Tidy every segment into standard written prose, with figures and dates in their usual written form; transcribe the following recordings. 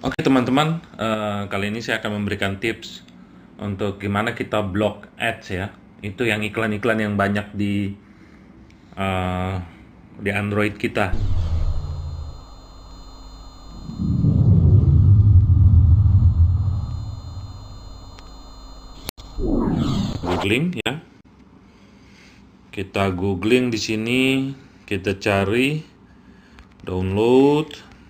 Oke teman-teman, kali ini saya akan memberikan tips untuk gimana kita block ads ya. Itu yang iklan-iklan yang banyak di Android kita. Googling ya. Kita googling di sini, kita cari download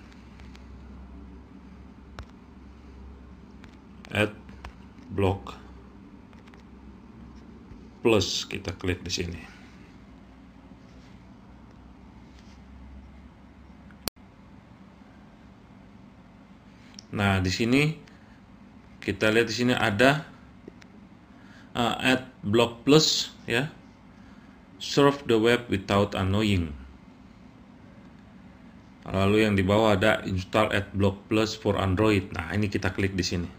ad block plus, kita klik di sini. Nah, di sini kita lihat di sini ada ad block plus ya. Surf the web without annoying. Lalu yang di bawah ada install AdBlock Plus for Android. Nah, ini kita klik di sini.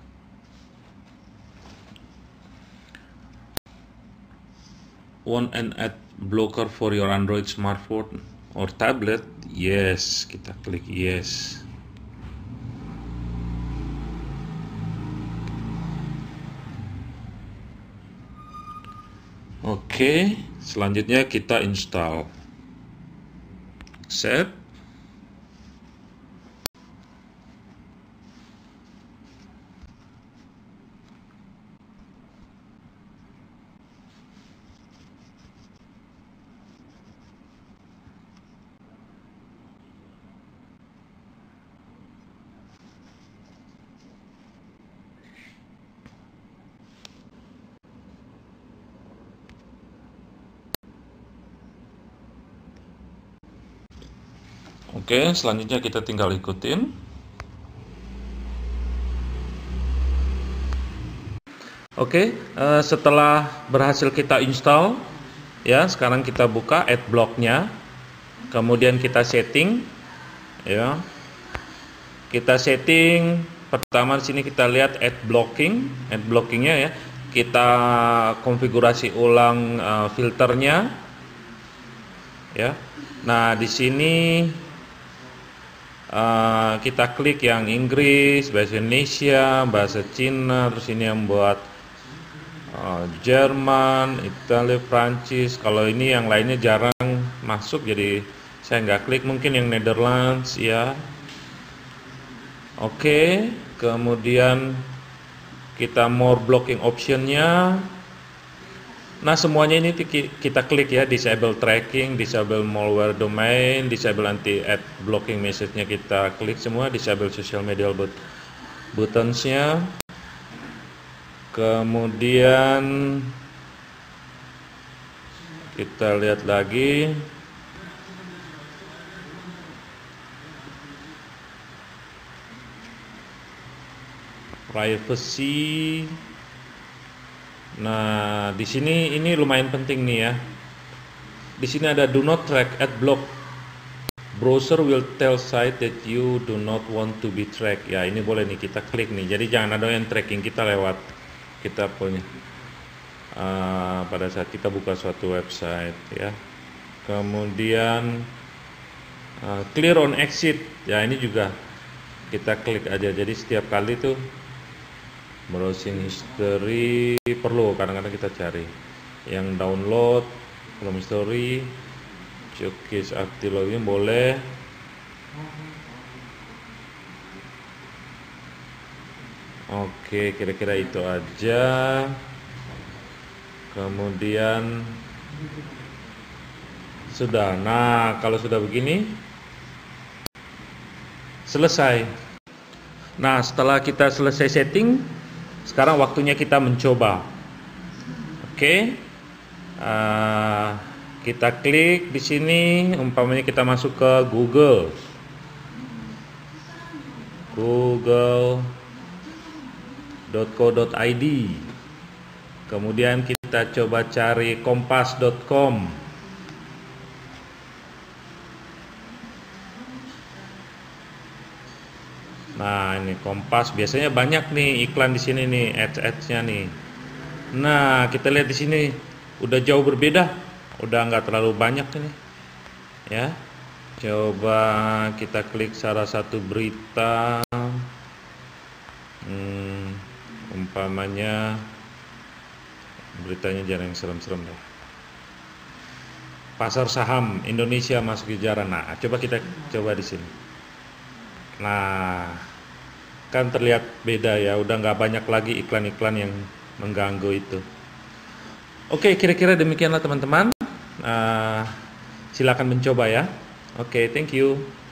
Want an ad blocker for your Android smartphone or tablet? Yes, kita klik yes. Oke, selanjutnya kita install. Accept. Oke, selanjutnya kita tinggal ikutin. Oke, setelah berhasil kita install, ya sekarang kita buka adblock-nya, kemudian kita setting, ya. Kita setting pertama di sini kita lihat adblockingnya ya. Kita konfigurasi ulang filternya, ya. Nah di sini kita klik yang Inggris, bahasa Indonesia, bahasa Cina, terus ini yang buat Jerman, Italia, Prancis. Kalau ini yang lainnya jarang masuk, jadi saya nggak klik. Mungkin yang Netherlands ya. Oke, kemudian kita more blocking optionnya. Nah semuanya ini kita klik ya, disable tracking, disable malware domain, disable anti ad blocking message-nya kita klik semua, disable social media buttons-nya. Kemudian kita lihat lagi. Privacy. Nah, di sini ini lumayan penting nih ya. Di sini ada do not track ad block. Browser will tell site that you do not want to be tracked. Ya, ini boleh nih kita klik nih. Jadi jangan ada yang tracking kita lewat kita punya pada saat kita buka suatu website ya. Kemudian clear on exit. Ya, ini juga kita klik aja. Jadi setiap kali tuh browsing history perlu kadang-kadang kita cari yang download from history, showcase active login boleh. Oke, kira-kira itu aja. Kemudian sudah. Nah, kalau sudah begini selesai. Nah, setelah kita selesai setting, sekarang waktunya kita mencoba. Oke, kita klik di sini. Umpamanya kita masuk ke google.co.id. Kemudian kita coba cari kompas.com. Nah, ini Kompas biasanya banyak nih iklan di sini nih, ads-nya nih. Nah, kita lihat di sini udah jauh berbeda, udah nggak terlalu banyak ini. Ya. Coba kita klik salah satu berita. Umpamanya beritanya jangan yang serem-serem deh. Pasar saham Indonesia masuk jajaran. Nah, coba kita coba di sini. Nah, kan terlihat beda ya, udah nggak banyak lagi iklan-iklan yang mengganggu itu. Oke, kira-kira demikianlah teman-teman. Silakan mencoba ya. Oke, thank you.